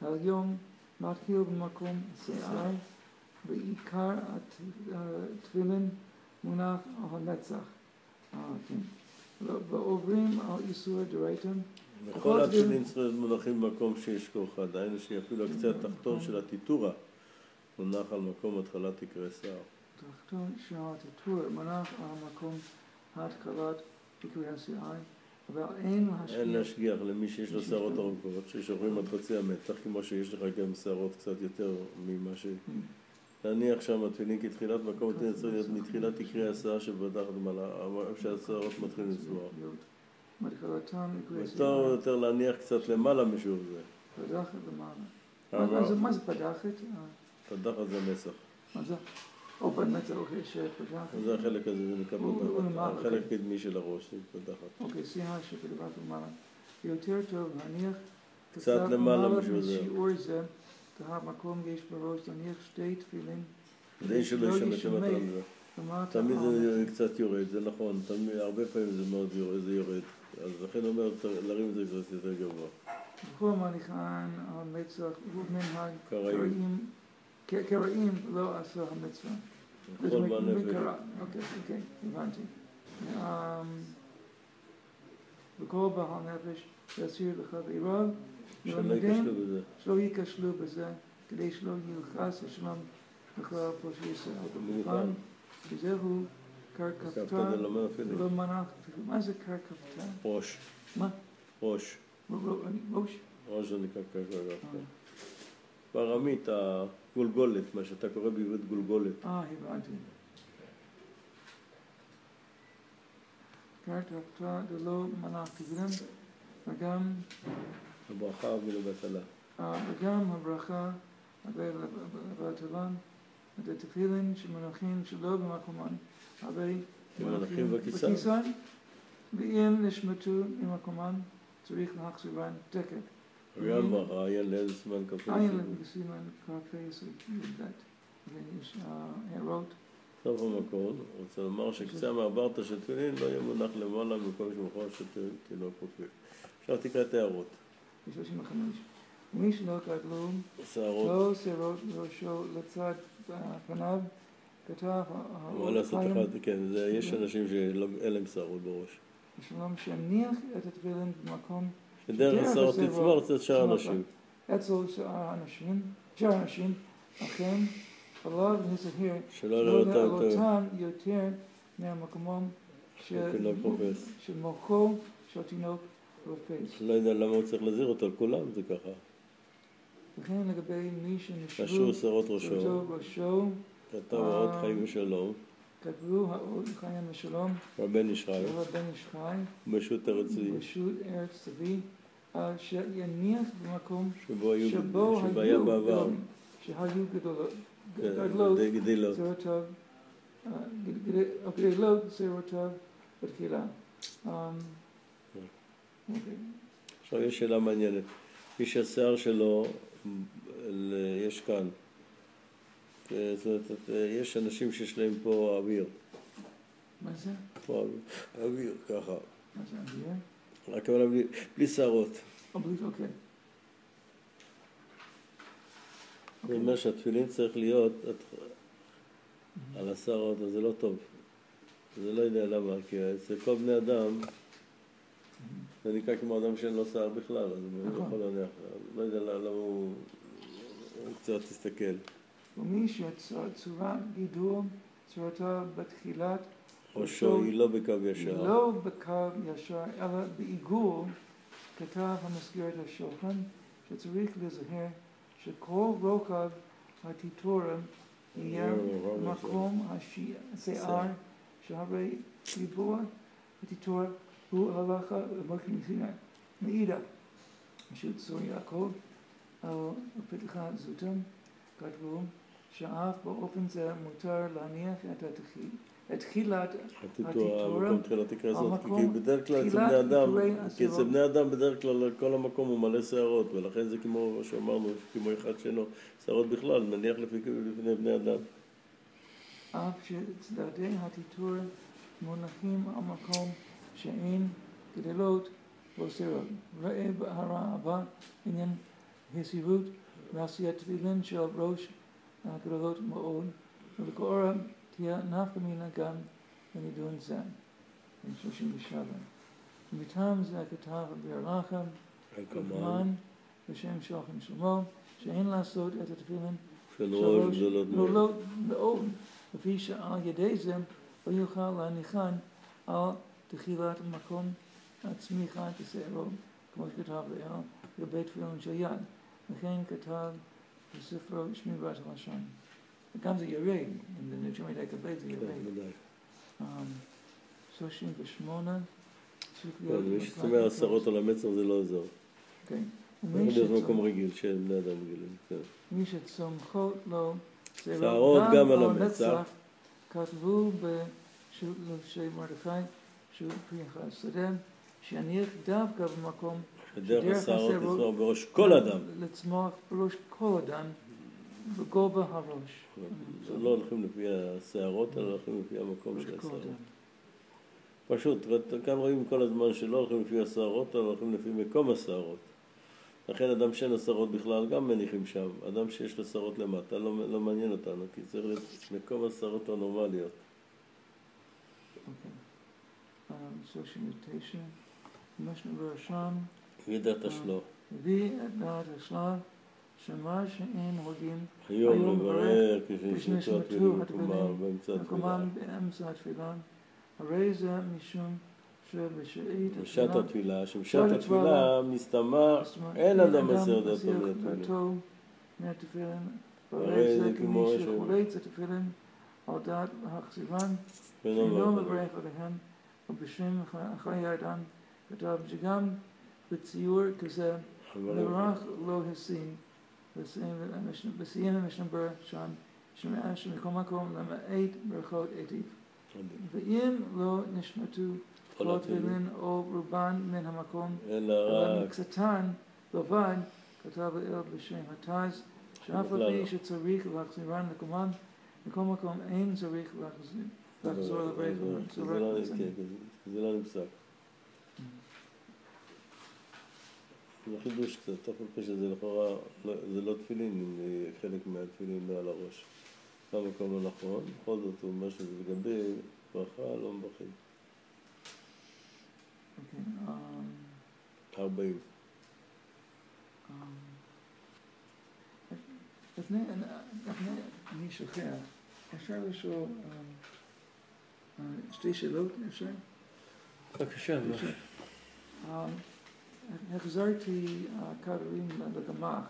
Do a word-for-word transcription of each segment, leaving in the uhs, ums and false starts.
היום מתחיל במקום שיער, ועיקר התפילין מונח על המצח. ועוברים על איסור דרייתא. כל התפילין צריכים מונחים במקום שיש כוחה, דהיינו שאפילו הקצה התחתון של הטיטורה מונח על מקום התחלת עיקרי שיער. התחתון של הטיטורה מונח על מקום התחלת עיקרי השיער, אבל אין להשגיח. אין להשגיח למי שיש לו שערות ארוכות, ששוכבים עד חצי המתח, כמו שיש לך גם שערות קצת יותר ממה ש... להניח שם התפילין כתחילת מקום התפילין צריך להיות מתחילת עיקרי השיער שבדרך למעלה, איפה שהשערות מתחילים לצבוע. יותר יותר להניח קצת למעלה משהו זה. פדחת למעלה. מה זה פדחת? פדחת זה מצח. מה זה? או במצח, אוקיי, שפדחת. זה החלק הזה, זה נקרא פדחת. החלק קדמי של הראש, זה פדחת. אוקיי, שיחה שפדחת למעלה. יותר טוב להניח קצת למעלה משהו זה. משיעור זה, המקום יש בראש, להניח שתי תפילין. כדי שלא ישמש למטה על זה. תמיד זה קצת יורד, זה נכון, תמיד, הרבה פעמים זה מאוד יורד, זה יורד, אז לכן אומר, להרים את זה קצת יותר גבוה. בכל מניחן המצח ומנהג קראים, קראים לא עשה המצווה. בכל מנהג. אוקיי, אוקיי, הבנתי. בכל בעל נפש יסיר לך בעירב, שלא ייכשלו בזה. שלא ייכשלו בזה, כדי שלא ילחס השלום בכלל פה שישראל. במיוחד, וזהו קרקפתא, ולא מנח, מה זה קרקפתא? ראש. מה? ראש. ראש? ראש זה נקרא קרקפתא. בארמית הגולגולת, מה שאתה קורא בעברית גולגולת. אה, הבנתי. קרקפתא דלא מנח תפילין, וגם הברכה ולבטלה. וגם הברכה ולבטלה. את התפילין שמונחים שלא במקומן, אבל מונחים בכיסן, ואם נשמטו ממקומן, צריך להחזירן תקף. גם ברכה, עיין לאיזה סימן כ"ה. עיין לסימן כ"ה י"ב. ויש הערות. סוף המקום, רוצה לומר שקצה המעברתא של תפילין לא יהיה מונח למעלה במקום שמוכר של תינוק פופיל. עכשיו תקרא את הערות. שלושים וחמש. מי שלא גדלו, שערות. לא שערות ראשו לצד פניו, כתב האורחיים. כן, יש אנשים שאין להם שערות בראש. שלום שהניח את התפילין במקום שדרך השערות לצבור אצל שאר אנשים. אצל שאר האנשים, שאר האנשים, אכן, עליו נזהר שלא לעלותם יותר מהמקומות של מוחו של תינוק רופס. לא יודע למה הוא צריך להזהיר אותו על כולם, זה ככה. וכן לגבי מי שנשרו נשרו שערות ראשו, ראשו, כתב האות חיים ושלום, כתבו האות חיים ושלום, רבן איש חי, רבן איש חי, בשו"ת ארץ צבי, בשו"ת ארץ צבי, שיניח במקום שבו היו בעבר, שהיו גדלות, שערותיו, גדלות שערותיו בתחילה. עכשיו יש שאלה מעניינת. מי שהשיער שלו, יש כאן, זאת אומרת, יש אנשים שיש להם פה אוויר. מה זה? פה אוויר, אוויר, ככה. מה זה אוויר? רק אבל בלי שערות. אוקיי. זה אומר שהתפילין צריך להיות על השערות, אז זה לא טוב. זה לא יודע למה, כי אצל כל בני אדם, זה נקרא כמו אדם שאין לו שיער בכלל, אז הוא יכול להניח, לא יודע למה הוא קצת תסתכל. ומי שצורת גידול, צורתה בתחילת ראשו היא לא בקו ישר. היא לא בקו ישר, אלא בעיגול, כתב המסגרת השולחן, שצריך לזהר שכל רוחב הטיטורה יהיה מקום השיער, שהרי ריבוע הטיטורה הוא הלכה למלכי סיני. מאידך, פשוט צור יעקב על פתחת זוטם, כתבו שאף באופן זה מותר להניח את התחיל. את תחילת הטיטורה, המקום תחילת עיקרי שערות, כי בדרך כלל אצל בני אדם, כי אצל בני אדם בדרך כלל כל המקום הוא מלא שערות, ולכן זה כמו שאמרנו, כמו אחד שאינו שערות בכלל, נניח לפני בני אדם. אף שצדדי הטיטורה מונחים על מקום שאין גדלות לא שערות. ראה בהערה הבא עניין היסירות ועשיית תפילין של ראש גדולות מאוד, ולכאורה תהיה נפקא מינה גם בנידון זה, שלושים ושבע. ומטעם זה כתב אביר לחם, רחמן, בשם שולחן שלמה, שאין לעשות את התפילין של ראש גדולות מאוד, לפי שעל ידי זה לא יוכל להניחן על תחילת המקום הצמיחה כשערו, כמו שכתב לאל, לגבי תפילין של יד. לכן כתב בספרו שמירת הלשון. וגם זה ירד, אם זה נרשם מדי כבד זה ירד. שלושים ושמונה, מי שצומח עשרות על המצר זה לא עוזר. כן. זה מקום רגיל שאין בני אדם רגילים. מי שצומחות לו שערות גם על המצח, כתבו בשל מרדכי שהוא פנחס שדה, שיניח דווקא במקום שדרך השערות לצמוח בראש כל אדם. לצמוח בראש כל אדם, בגובה הראש. לא הולכים לפי השערות, אלא הולכים לפי המקום של השערות. פשוט, כאן רואים כל הזמן שלא הולכים לפי השערות, אלא הולכים לפי מקום השערות. לכן אדם שאין לו שערות בכלל גם מניחים שם. אדם שיש לו שערות למטה לא, לא מעניין אותנו, כי צריך להיות מקום השערות הנורמליות. אוקיי. שלושים ותשע. משנה בראשם. הביא דעת השלו. הביא את דעת השלו, שמה שאין הוגים היום לברך כשנשמתו התפילין מקומם באמצע התפילין. הרי זה משום בשעת התפילה, שבשעת התפילה מסתמה, אין אדם מסיר דעתו מהתפילין. הרי זה כמי שחולץ התפילין על דעת החסיבן, שאינו מברך עליהם, ובשם חיי אדם כתב שגם בציור כזה לברך לא הסין, בסיים המשנה שם, שמכל מקום למעט ברכות עתיב. ואם לא נשמטו כל התפילין או רובן מן המקום, אלא מקצתן בלבד, כתב לאל בשם התז, שאף על פי שצריך להחזירן לקומן, מכל מקום אין צריך לחזור לבית. זה לא נפסק. זה חידוש קצת, אף על פי שזה לכאורה, זה לא תפילין, חלק מהתפילין לא על הראש. במקום הנכון, בכל זאת הוא אומר שזה לגבי ברכה, לא מברכים. ארבעים. לפני, אני שוכח, אפשר לשאול שתי שאלות, אפשר? בבקשה. החזרתי כדורים לגמ"ח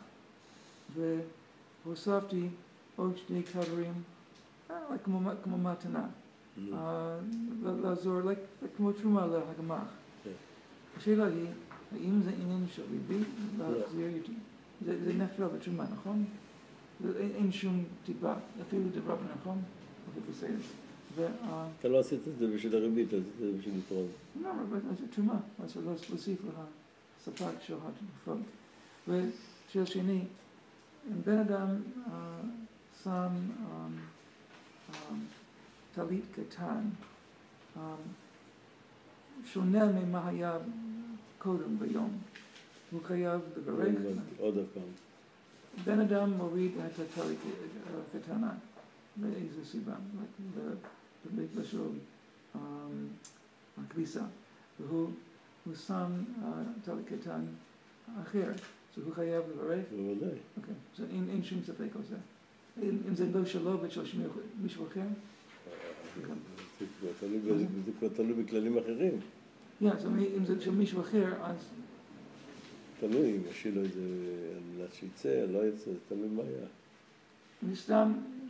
והוספתי עוד שני כדורים, כמו מתנה, לעזור, כמו תרומה לגמ"ח. השאלה היא, האם זה עניין של ריבית להחזיר איתי? זה נחשב בתרומה, נכון? אין שום טיפה, אפילו דבר נכון? אתה לא עשית את זה בשביל הריבית, עשית את זה בשביל לתרום. לא, אבל זה תרומה, אז להוסיף לך ספק של התרופות. ושאלה שני, אם בן אדם שם טלית קטן, שונה ממה היה קודם ביום, הוא חייב לברך. עוד פעם. בן אדם מוריד את הטלית קטנה, באיזו סיבה, בגלל של הכביסה, והוא שם טלית קטן אחר, אז הוא חייב לברך. בוודאי. אוקיי, אז אין שום ספק על זה. אם זה לא שלו ושל מישהו אחר? זה כבר תלוי בכללים אחרים. אם זה של מישהו אחר, אז... תלוי, אם ישאיר לו איזה על מנת שיצא, לא יצא, תלוי מה היה. אני סתם,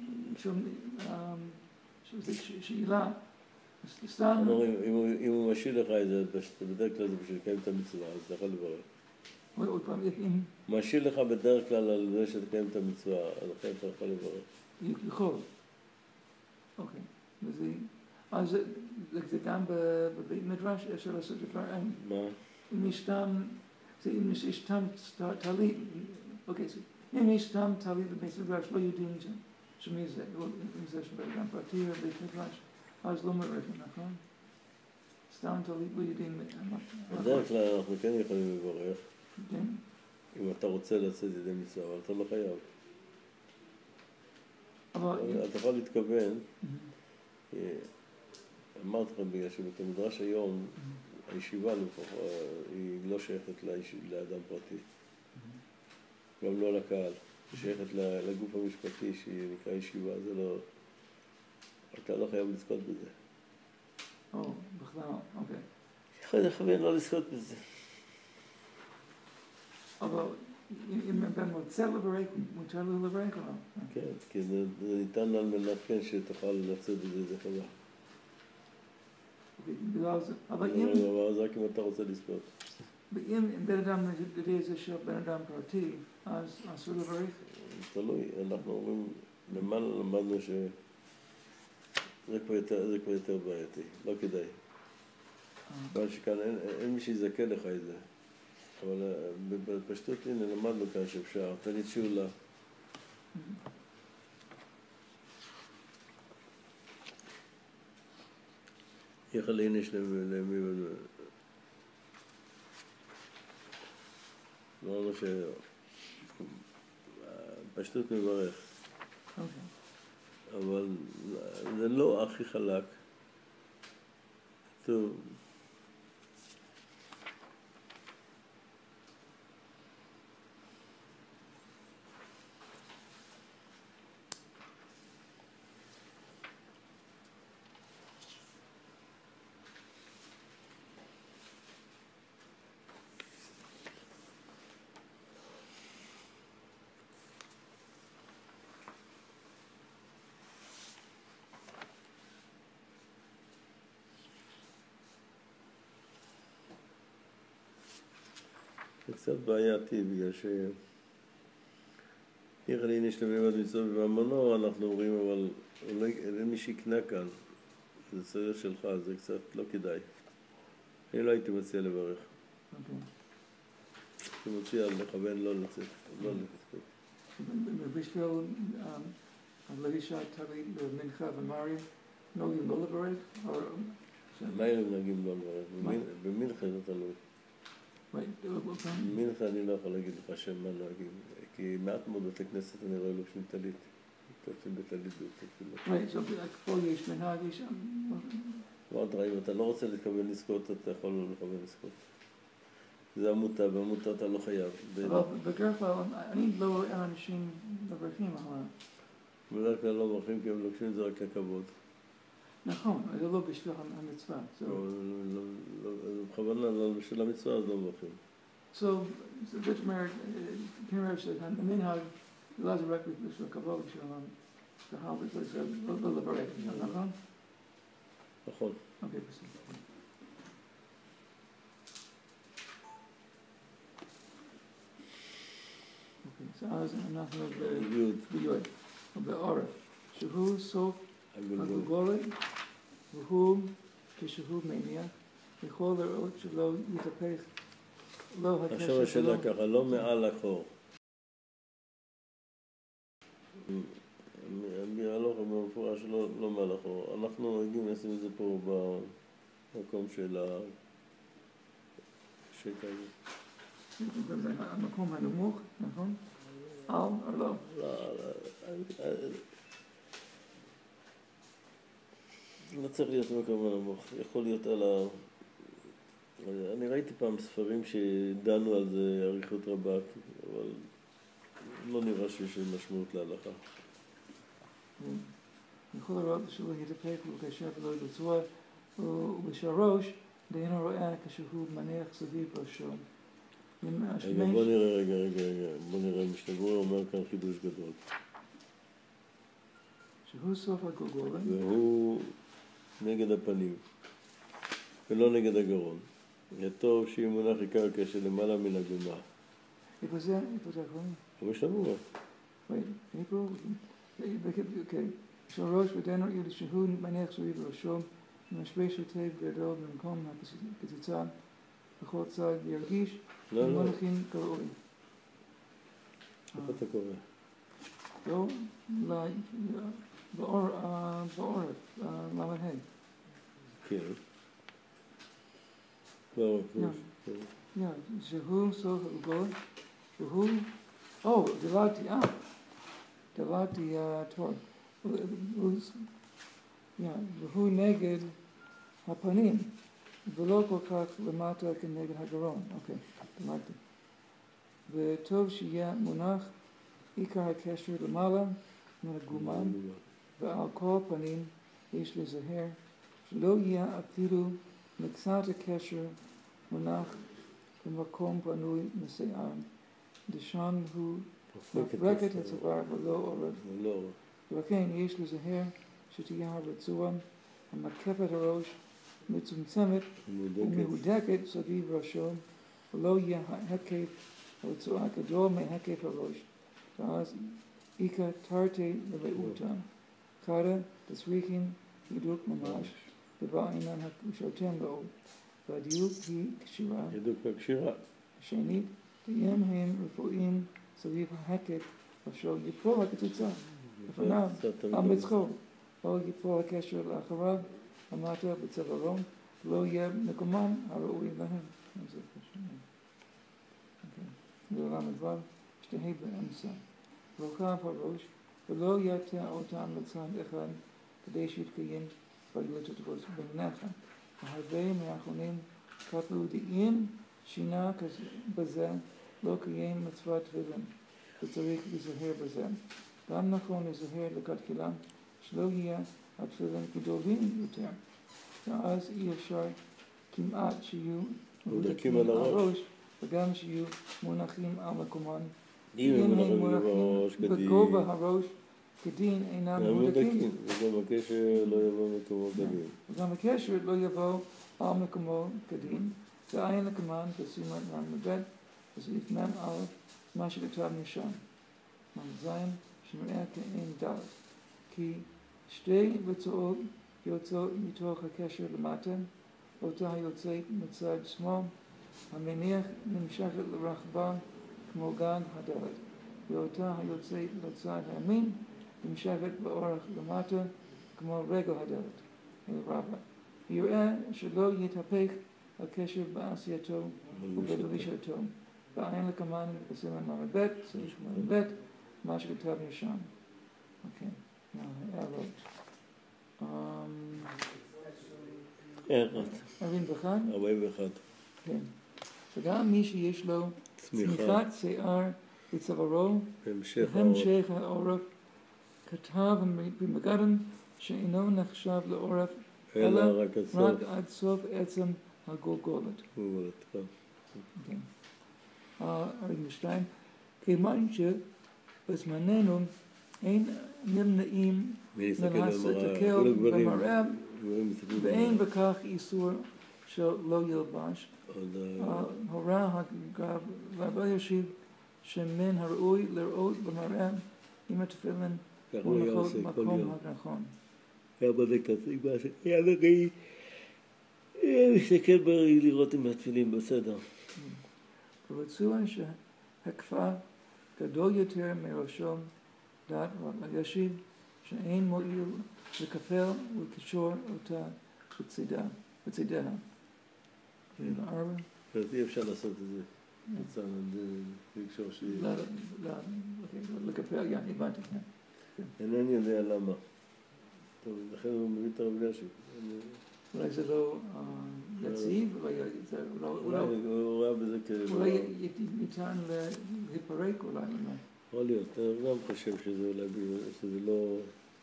שזה שאלה, סתם... אם הוא משאיר לך איזה, בדרך כלל זה בשביל לקיים את המצווה, אז אתה יכול לברך. עוד פעם, אם... משאיר לך בדרך כלל על זה שתקיים את המצווה, אז לכן אתה יכול לברך. יכול. אוקיי. אז זה גם בבית מדרש, אפשר לעשות דברים. מה? אם יש סתם, אם יש סתם טלית, אוקיי, אם יש סתם טלית בבית מדרש, לא יודעים שמי זה, אם זה גם פרטי או בית מדרש, אז לא מברכים, נכון? סתם טלית לא יודעים. בדרך כלל אנחנו כן יכולים לברך. כן? אם אתה רוצה לצאת ידי מצווה, אבל אתה לא חייב. אתה יכול להתכוון, אמרתי לכם בגלל שבית המדרש היום, הישיבה היא לא שייכת לאדם פרטי, גם לא לקהל, היא שייכת לגוף המשפטי שהיא נקרא ישיבה, זה לא, אתה לא חייב לזכות בזה. או, בכלל, אוקיי. יכול לכוון לא לזכות בזה. אבל אם בן רוצה לברך, מותר לו לברך או לא? כן, כי זה ניתן על מנת כן שתוכל לצאת בזה, זה חזק. אבל אם... אבל זה רק אם אתה רוצה לזכות. ואם בן אדם יודע זה של בן אדם פרטי, אז אסור לברך? תלוי, אנחנו אומרים, למעלה למדנו שזה כבר יותר בעייתי, לא כדאי. אבל שכאן אין מי שיזכה לך את זה. אבל בפשטות, הנה, למדנו כאן שאפשר, תגיד שיעולה. איך הלין יש למי בדבר? אמרנו שפשטות מברך. אבל זה לא הכי חלק. טוב. זה קצת בעייתי, בגלל ש... איך לי יש למד מצווה בממונו, אנחנו אומרים, אבל אין מי שיקנה כאן. זה סדר שלך, זה קצת לא כדאי. אני לא הייתי מציע לברך. אני מציע לכוון לא לצאת, לא לצאת. בשביל הלבישה תלית במנחה ומרי, נוגעים לא לברך? מה הם נוגעים לא לברך? במנחה זה תלוי. מנחה אני לא יכול להגיד לך שם מה נוהגים, כי מעט מאוד בתי כנסת אני רואה לובשים טלית, לובשים בטלית בתפילה. פה יש מנהג, יש שם... מאוד רעים, אתה לא רוצה להתכוון לזכות, אתה יכול לא לכוון לזכות. זה עמותה, בעמותה אתה לא חייב. אבל בדרך כלל, אני לא רואה אנשים מברכים עליו. בדרך כלל לא מברכים כי הם לוקחים את זה רק לכבוד. נכון, זה לא בשביל המצווה. בכוונה לא בשביל המצווה, אז לא מברכים. So, זאת אומרת, כנראה שהמנהג, לא זה רק בשביל הכבוד שלנו, קהל בשביל לא לברך, נכון? נכון. אוקיי, בסדר. אז אנחנו ביוד, בעורף, שהוא סוף הגולגולת, והוא כשהוא מניח, יכול לראות שלא יתהפך, לא הקשר שלו. עכשיו השאלה ככה, לא מעל החור. הלוך במפורש לא מעל החור. אנחנו נוהגים לשים את זה פה במקום של השקע הזה. המקום הנמוך, נכון? על או לא? לא צריך להיות במקום הנמוך, יכול להיות על ה... אני ראיתי פעם ספרים שדנו על זה אריכות רבה, אבל לא נראה שיש משמעות להלכה. יכול לראות שלא יתהפך וכאשר ולא יבצוע, ובשרוש דהיינו רואה כשהוא מניח סביב ראשו. רגע, בוא נראה, רגע, רגע, רגע, בוא נראה, משתגור אומר כאן חידוש גדול. שהוא סוף הגולגולת. והוא נגד הפנים, ולא נגד הגרון. יהיה טוב שיהיה מונח עיקר כשלמעלה מן הגומה. איפה זה? איפה זה אחרונים? אבל שלנו מה? איפה? אוקיי. שרוש ודהיינו רואה שהוא מניח סביב ראשו, משבש היטב גדול במקום הקציצה. בכל צד ירגיש מונחים כראוי. איפה אתה קורא? לא, בעורף, למד ה'. כן. בעורף. שהוא סוף הגולגולת, והוא, או, דלתי, אה, דלתי תור, והוא נגד הפנים, ולא כל כך למטה כנגד הגרון. אוקיי, למדתי. וטוב שיהיה מונח עיקר הקשר למעלה מן הגומן, ועל כל פנים יש לזהר שלא יהיה אפילו מקצת הקשר מונח במקום פנוי משיער, דשם הוא מפרק את הצוואר ולא עורף. ולכן יש לזהר שתהיה הרצועה המקפת הראש מצומצמת ומהודקת סביב ראשו, ולא יהיה היקף הרצועה גדול מהיקף הראש, ואז איכה תרתי לרעותה. חדה תסריחים הידוק ממש, דבר עינן הקשרתם מאוד, והדיוק היא קשירה. הידוק הקשירה. שנית, תיים הם רפואים סביב ההיקף, אשר יפול הקצוצה, לפניו, על מצחו, או יפול הקשר לאחריו, המטה בצווארון, לא יהיה מקומם הראוי להם. ולמד ו' שתהי באמצע. רוקב הראש, ולא יטה אותם לצד אחד, כדי שיתקיים בגלות הראש במנחה. והרבה מהאחרונים כתבו דעים שינה בזה, לא קיים מצוות תפילין, וצריך לזהר בזה. גם נכון לזהר לכתחילה, שלא יהיה התפילין גדולים יותר, ואז אי אפשר כמעט שיהיו מודקים על הראש, וגם שיהיו מונחים על מקומן. אם הם מונחים בגובה הראש כדין אינם מודקים. וגם הקשר לא יבוא מקומו כדין. וגם הקשר לא יבוא על מקומו כדין. זה עין לקמן בסימן רמב"ם בסעיף מ' א', מה שכתב משם. מ"ז שנראה כאין דעת. כי שתי רצועות יוצאות מתוך הקשר למטה, אותה יוצאת מצד שמאל, המניח נמשכת לרחבה כמו גג הדלת, ואותה היוצאת לצד הימין נמשכת באורך למטה כמו רגל הדלת, אל רבה. יראה שלא יתהפך הקשר בעשייתו ובדרישתו. בעין לקמן בסימן מ"ב, סעיף מ"ב, מה שכתב משם. אוקיי, הערות. הערות. ארבעים ואחת? ארבעים ואחת. כן. וגם מי שיש לו צמיחת שיער בצווארו, בהמשך העורף, כתב במגדן שאינו נחשב לעורף, אלא רק עד סוף עצם הגולגולת. גולגולת, כן. כן. ארבעים ושתיים. כיוון שבזמננו אין נמנעים להסתכל במראה, ואין בכך איסור שלא ילבש. הורה הרב ישיב שמן הראוי לראות במראה עם התפילין מונחות במקום הנכון. היה בודק את הסיבה שהיה בראי, מסתכל בראי לראות עם התפילין בסדר. רצוי שהקפה גדול יותר מראשו, דעת רב ישיב שאין מועיל לקפל ולקשור אותה בצידה, בצידיה. אז אי אפשר לעשות את זה. בצד, לקשור שהיא... לא, לא, לקפל, כן, הבנתי. אינני יודע למה. טוב, לכן הוא מביא את הרב אלישיב. אולי זה לא יציב, אולי הוא ראה בזה כאלה. אולי ניתן להיפרק אולי. יכול להיות, אני גם חושב שזה אולי, שזה לא...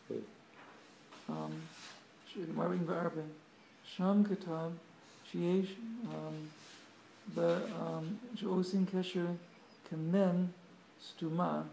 ארבעים וארבע, שם כתב שיש, שעושים קשר כמן סתומה,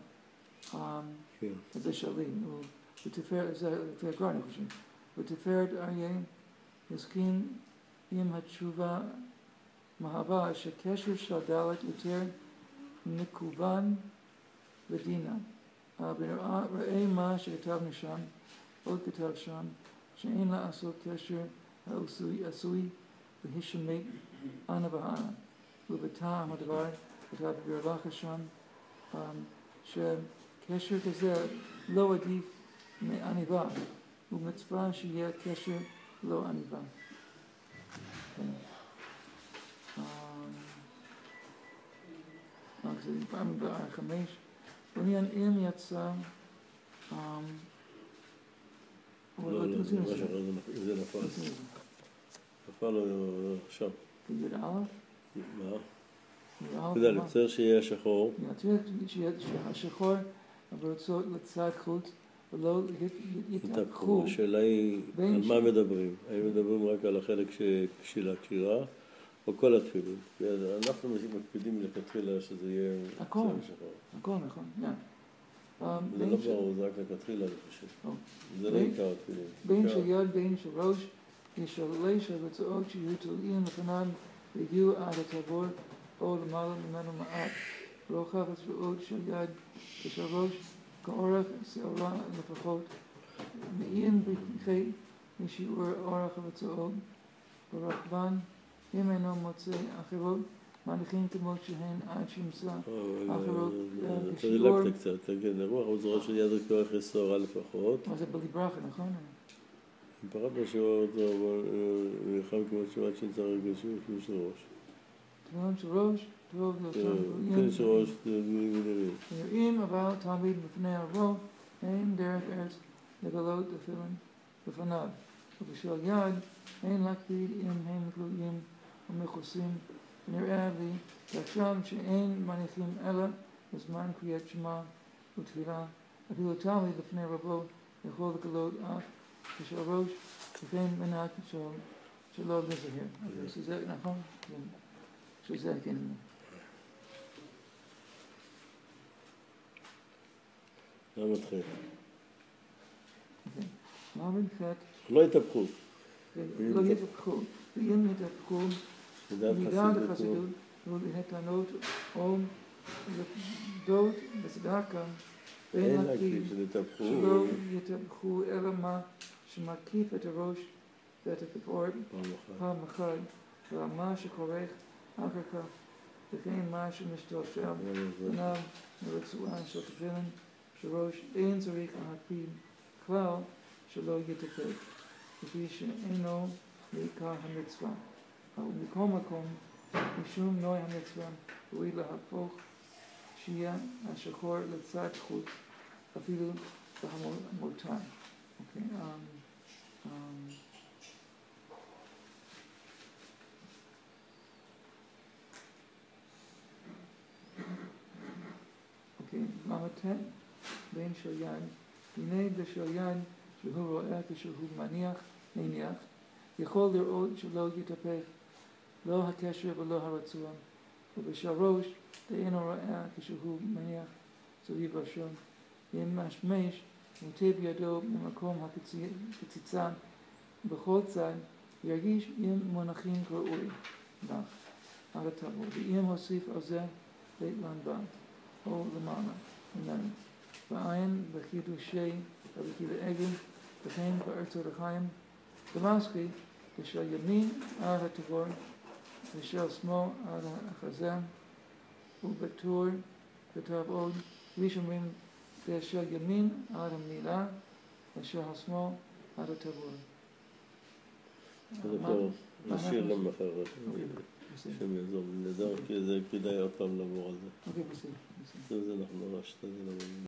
זה שלי, זה לפי הגר"א אני חושב, ותפארת אריה יסכים עם התשובה מהווה שקשר של דלת יותר מקוון ודינה. ראה מה שכתבנו שם, עוד כתב שם, שאין לעשות קשר העשוי להישמט אנה ואנה. ובטעם הדבר כתב ברל"ח שם, שקשר כזה לא עדיף מעניבה, ומצווה שיהיה קשר לא עניבה. זה פעם בחמש, בעניין אם יצא, לא, לא, זה משהו אחר, זה נפל. נפל לו עכשיו. תגיד א'? מה? אתה יודע, לצר שיהיה השחור. צריך שיהיה השחור, אבל רוצות לצד חוץ, ולא יתהפכו. השאלה היא, על מה מדברים? האם מדברים רק על החלק של הקשירה, או כל התפילין? אנחנו מקפידים לכתחילה שזה יהיה הכל, הכל נכון, כן. זה לא ברור, זה רק לכתחילה, אני חושב. זה לא עיקר התפילין. בין של יד, בין של ראש, ישאלה של הצעות שיהיו תלויים לפניו והגיעו עד הטבור, או למעלה ממנו מעט. לא כך הצעות של יד ושל ראש, כאורך שעורה לפחות. מעין בכי משיעור אורך הבצעות, ברחבן, אם אינו מוצא אחרות, מניחים כמו שהן עד שימצא אחרות בשיעור. אתה דילגת קצת, כן, הרוח וזרוע של יד וכוח שעורה לפחות. מה זה בלי ברכה, נכון? אם פרט בשיעור אותו, נלחם כמו שעד שימצא רגשים לפני של ראש. תמלם של ראש, טוב לאותם כן, של ראש, נראים. נראים אבל תמיד בפני הרוב, אין דרך ארץ לגלות תפילין בפניו. ובשל יד, אין להקפיד אם הם תלויים ומכוסים. נראה לי שעכשיו שאין מניחים אלא בזמן קריאת שמע ותפילה, אפילו תמיד לפני רבו יכול לגלות אף בשל ראש, וכן מנהג שלא לזהר. שזה נכון? שזה כן. לא מתחיל. מה מנחת? לא יתהפכו. לא יתהפכו. ואם יתהפכו, מידה לחסידות ולהתנות או לדעות בצדקה, אין להקפיד שלא יתהפכו אלא מה שמקיף את הראש ואת הכפורת פעם אחת, ומה שכורך אחר כך, וכן מה שמשתלשל פניו מרצועה של תפילין שראש אין צריך להקפיד כלל שלא יתהפך, כפי שאינו מעיקר המצווה. אבל מכל מקום, משום נוי המצווה, ראוי להפוך שיהיה השחור לצד חוץ, אפילו בהמותיים. אוקיי, אוקיי, למתן בין של יד, הנה בשל יד שהוא רואה כשהוא מניח, מניח, יכול לראות שלא יתהפך, לא הקשר ולא הרצון, ובשל ראש, דאינו רואה כשהוא מניח סביב ראשו. אם משמש, מוטה בידו במקום הקציצה בכל צד, ירגיש אם מונחים כראוי לך על הטבור, ואם הוסיף על זה בית לנבן, או למעלה ממנו. בעין בחידושי רבי עגל, וכן בארצות החיים, דמאסקי, בשל ימין על הטבור, ושל שמאל על החזה, ובטור כתב עוד, וישומרים בשל ימין על המילה, ושל השמאל על הטבור. זה כבר נשאיר למחר, שם יעזור, נדע, כי זה כדאי עוד פעם לעבור על זה. אוקיי, בסדר. זה אנחנו נראה שתדע לעבור.